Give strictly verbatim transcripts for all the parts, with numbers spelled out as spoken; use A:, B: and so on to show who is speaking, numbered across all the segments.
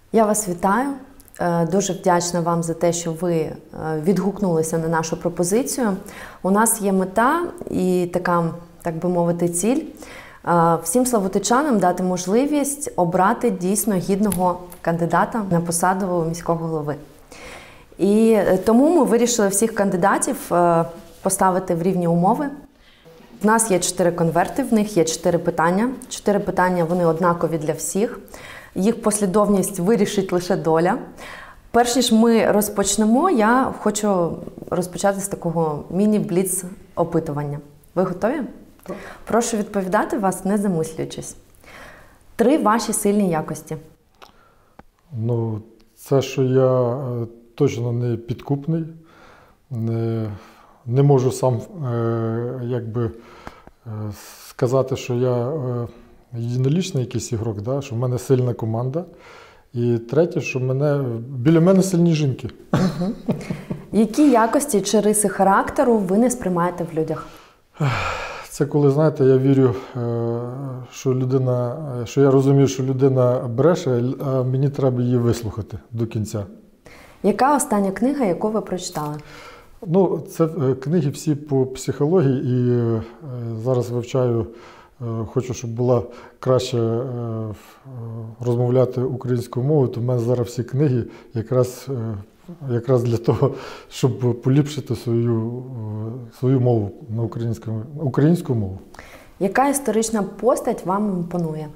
A: Я вас вітаю. Дуже вдячна вам за те, що ви відгукнулися на нашу пропозицію. У нас є мета і така, так би мовити, ціль всім славутичанам дати можливість обрати дійсно гідного кандидата на посаду міського голови. І тому ми вирішили всіх кандидатів поставити в рівні умови. В нас є чотири конверти, в них є чотири питання. Чотири питання, вони однакові для всіх. Їх послідовність вирішить лише доля. Перш ніж ми розпочнемо, я хочу розпочати з такого міні-бліц-опитування. Ви готові?
B: Так.
A: Прошу відповідати вас, не замислюючись. Три ваші сильні якості.
B: Ну, це, що я точно не підкупний, не, не можу сам е, якби, е, сказати, що я е, єдинолічний якийсь ігрок, да? Що в мене сильна команда. І третє, що мене, біля мене сильні жінки.
A: Угу. Які якості чи риси характеру ви не сприймаєте в людях?
B: Це коли, знаєте, я вірю, що людина, що я розумію, що людина бреше, а мені треба її вислухати до кінця.
A: Яка остання книга, яку ви прочитали?
B: Ну, це книги всі по психології, і зараз вивчаю, хочу, щоб була краще розмовляти українською мовою, то в мене зараз всі книги якраз, якраз для того, щоб поліпшити свою, свою мову на українську, українську мову.
A: Яка історична постать вам імпонує?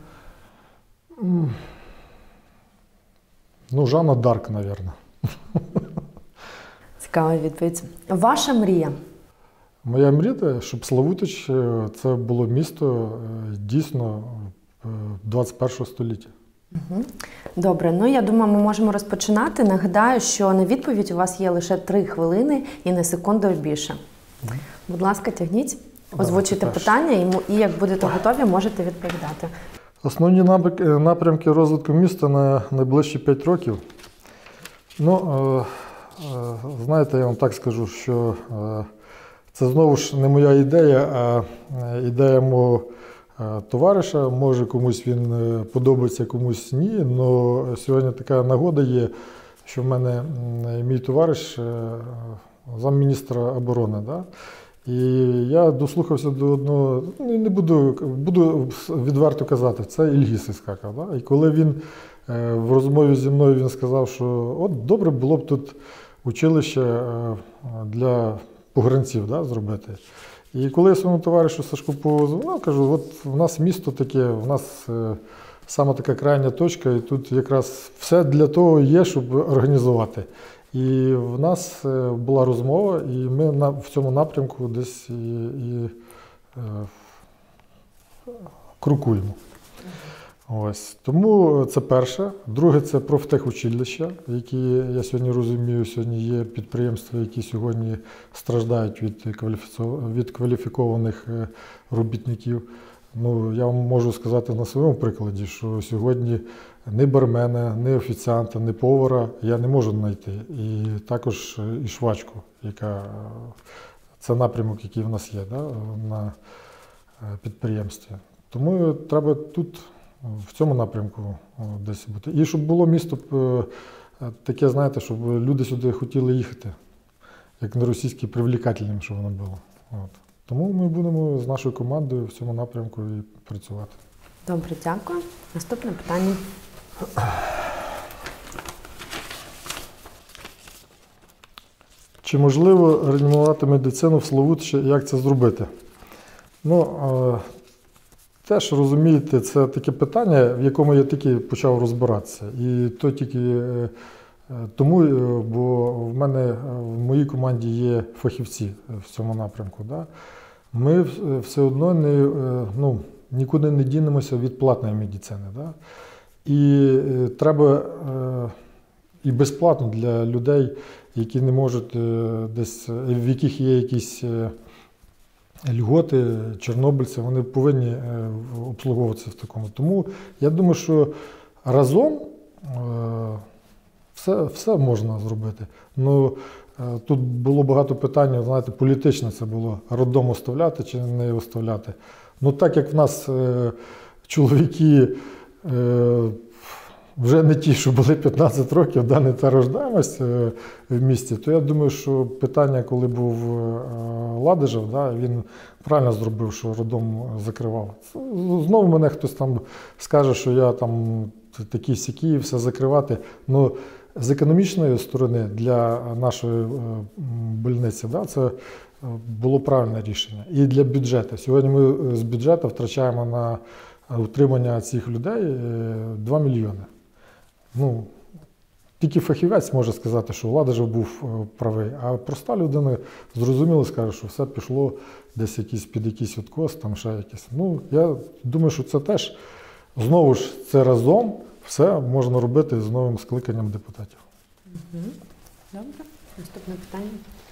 B: Ну, Жанна Дарк, мабуть.
A: Цікава відповідь. Ваша мрія?
B: Моя мрія, щоб Славутич – це було місто дійсно двадцять першого століття.
A: Угу. Добре, ну я думаю, ми можемо розпочинати. Нагадаю, що на відповідь у вас є лише три хвилини і не секундою більше. Угу. Будь ласка, тягніть, озвучуйте питання і, і як будете готові, можете відповідати.
B: Основні напрямки розвитку міста на найближчі п'ять років. Ну, знаєте, я вам так скажу, що це знову ж не моя ідея, а ідея мого товариша. Може комусь він подобається, комусь ні. Але сьогодні така нагода є, що в мене мій товариш замміністра оборони. Да? І я дослухався до одного, не буду, буду відверто казати, це Ільгіз Іскаков. Да? І коли він в розмові зі мною він сказав, що от добре було б тут училище для погранців, да, зробити. І коли я своєму товаришу Сашку позвонив, кажу, от в нас місто таке, в нас е, саме така крайня точка, і тут якраз все для того є, щоб організувати. І в нас е, була розмова, і ми на, в цьому напрямку десь і, і е, крокуємо. Ось. Тому це перше. Друге – це профтехучилища, які, я сьогодні розумію, сьогодні є підприємства, які сьогодні страждають від, від кваліфікованих робітників. Ну, я вам можу сказати на своєму прикладі, що сьогодні ні бармена, ні офіціанта, ні повара я не можу знайти. І також і швачку, яка це напрямок, який в нас є, да, на підприємстві. Тому треба тут в цьому напрямку десь бути. І щоб було місто таке, знаєте, щоб люди сюди хотіли їхати, як на російській, привлекательним, щоб воно було. От. Тому ми будемо з нашою командою в цьому напрямку і працювати.
A: Добре, дякую. Наступне питання.
B: Чи можливо реанімувати медицину в Славутичі і як це зробити? Ну, теж, розумієте, це таке питання, в якому я тільки почав розбиратися. І то тільки тому, бо в мене, в моїй команді є фахівці в цьому напрямку. Да? Ми все одно не, ну, нікуди не дінемося від платної медицини. Да? І треба і безплатно для людей, які не можуть десь, в яких є якісь льготи, чорнобильці, вони повинні обслуговуватися в такому. Тому я думаю, що разом все, все можна зробити. Ну, тут було багато питань, знаєте, політичне це було, роддом оставляти чи не оставляти. Ну так як в нас чоловіки вже не ті, що були п'ятнадцять років, да, не та рождаємость в місті, то я думаю, що питання, коли був Ладижев, да, він правильно зробив, що роддом закривав. Знову мене хтось там скаже, що я там такі-сякі, все закривати. Но з економічної сторони для нашої больниці, да, це було правильне рішення. І для бюджету. Сьогодні ми з бюджету втрачаємо на утримання цих людей два мільйони. Ну, тільки фахівець може сказати, що Ладижев був правий, а проста людина зрозуміло скаже, що все пішло десь якийсь, під якийсь відкос, там ще якийсь. Ну, я думаю, що це теж, знову ж, це разом все можна робити з новим скликанням депутатів.
A: Угу. Добре. Наступне питання.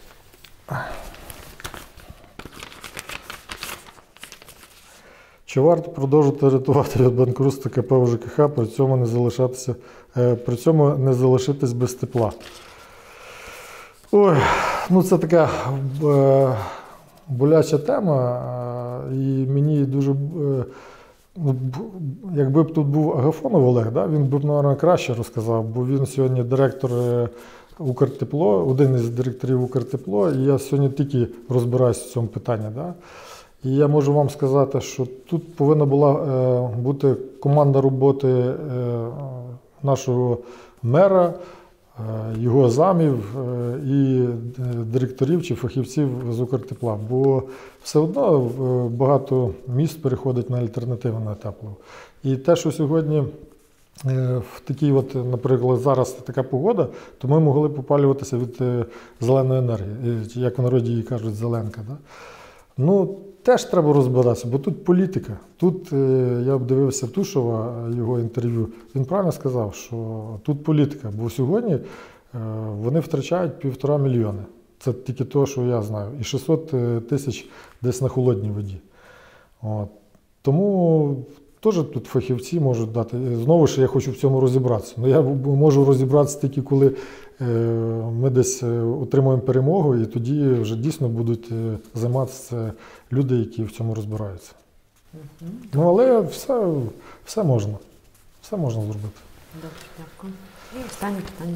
B: Чи варто продовжувати рятувати від банкрутства КП УЖКХ, при цьому не залишатися, при цьому не залишитись без тепла? Ой, ну це така е, боляча тема, е, і мені дуже, е, ну, якби б тут був Агафонов Олег, да, він б, мабуть, краще розказав, бо він сьогодні директор Укртепло, один із директорів Укртепло, і я сьогодні тільки розбираюся в цьому питанні. Да. І я можу вам сказати, що тут повинна була е, бути команда роботи е, нашого мера, е, його замів е, і директорів чи фахівців з Укртепла. Бо все одно е, багато міст переходить на альтернативне тепло. І те, що сьогодні е, в такій, от, наприклад, зараз така погода, то ми могли попалюватися від е, зеленої енергії, як в народі її кажуть, зеленка. Да? Ну, теж треба розбиратися, бо тут політика. Тут, я дивився Тушова, його інтерв'ю, він правильно сказав, що тут політика, бо сьогодні вони втрачають півтора мільйони. Це тільки те, що я знаю. І шістсот тисяч десь на холодній воді. От. Тому теж тут фахівці можуть дати. Знову ж я хочу в цьому розібратися. Ну, я можу розібратися тільки коли ми десь отримуємо перемогу, і тоді вже дійсно будуть займатися люди, які в цьому розбираються. Mm-hmm. Ну, але все, все можна. Все можна зробити.
A: Добре, дякую. І останнє питання.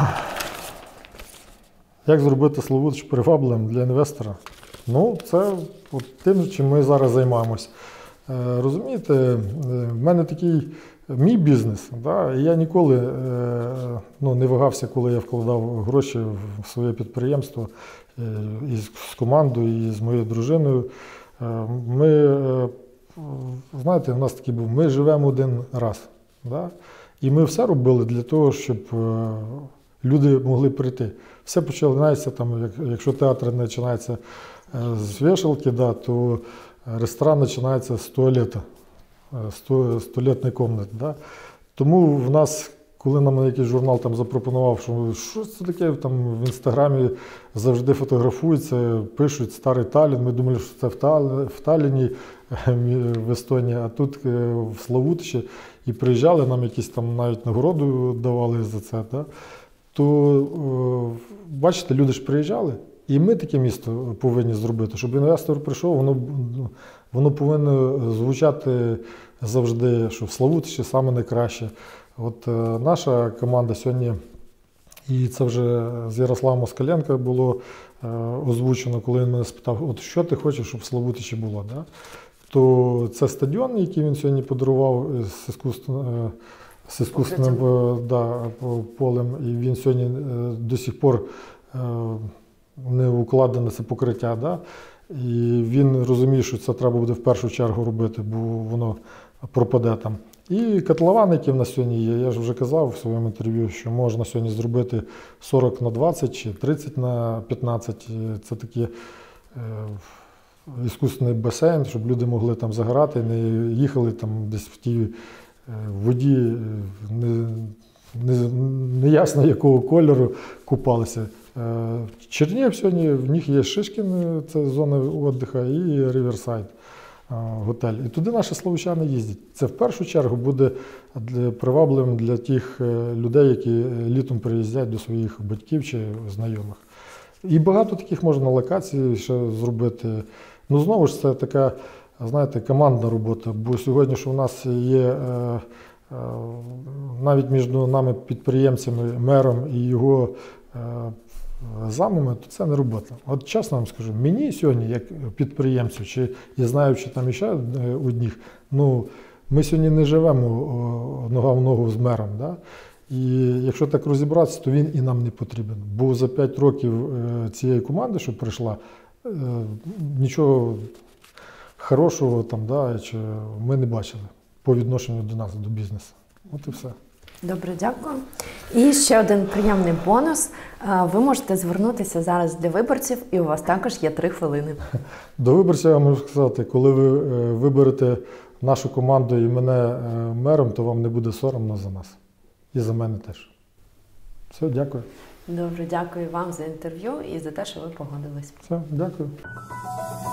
B: Як зробити Славутич привабливим для інвестора? Ну, це от тим, чим ми зараз займаємось. Розумієте, в мене такий мій бізнес, да, і я ніколи ну, не вагався, коли я вкладав гроші в своє підприємство і з командою, і з моєю дружиною. Ми, знаєте, у нас такий був, ми живемо один раз. Да? І ми все робили для того, щоб люди могли прийти. Все починається, там, якщо театр починається з вішалки, да, то ресторан починається з туалету, з туалетної кімнати. Да? Тому в нас, коли нам якийсь журнал там запропонував, що що це таке, там в Інстаграмі завжди фотографуються, пишуть «Старий Таллін», ми думали, що це в, Тал... в Талліні, в Естонії, а тут в Славутичі, і приїжджали, нам якісь там навіть нагороду давали за це. Да? То, бачите, люди ж приїжджали. І ми таке місто повинні зробити, щоб інвестор прийшов, воно, воно повинно звучати завжди, що в Славутичі саме найкраще. От е, наша команда сьогодні, і це вже з Ярославом Москаленко було е, озвучено, коли він мене спитав, от що ти хочеш, щоб в Славутичі було. Да? То це стадіон, який він сьогодні подарував з іскусственним, з іскусственним да, полем, і він сьогодні е, до сих пор е, не укладене це покриття, да? І він розуміє, що це треба буде в першу чергу робити, бо воно пропаде там. І котлован, який в нас сьогодні є, я ж вже казав в своєму інтерв'ю, що можна сьогодні зробити сорок на двадцять чи тридцять на п'ятнадцять. Це такий е, іскусний басейн, щоб люди могли там загорати, не їхали там десь в тій воді, не, не, не ясно якого кольору купалися. Чернігів сьогодні, в них є Шишкін, це зона відпочинку, і Ріверсайд готель. І туди наші славучани їздять. Це в першу чергу буде привабливим для тих людей, які літом приїздять до своїх батьків чи знайомих. І багато таких можна локацій ще зробити. Ну, знову ж, це така, знаєте, командна робота, бо сьогодні ж у нас є навіть між нами, підприємцями, мером і його замами, то це не робота. От чесно вам скажу, мені сьогодні, як підприємцю, чи я знаю, чи там іще одних, ну, ми сьогодні не живемо нога в ногу з мером. Да? І якщо так розібратися, то він і нам не потрібен. Бо за п'ять років цієї команди, що прийшла, нічого хорошого там, да, чи ми не бачили по відношенню до нас, до бізнесу. От і все.
A: Добре, дякую. І ще один приємний бонус. Ви можете звернутися зараз для виборців, і у вас також є три хвилини.
B: До виборців я можу сказати, коли ви виберете нашу команду і мене мером, то вам не буде соромно за нас. І за мене теж. Все, дякую.
A: Добре, дякую вам за інтерв'ю і за те, що ви погодились.
B: Все, дякую.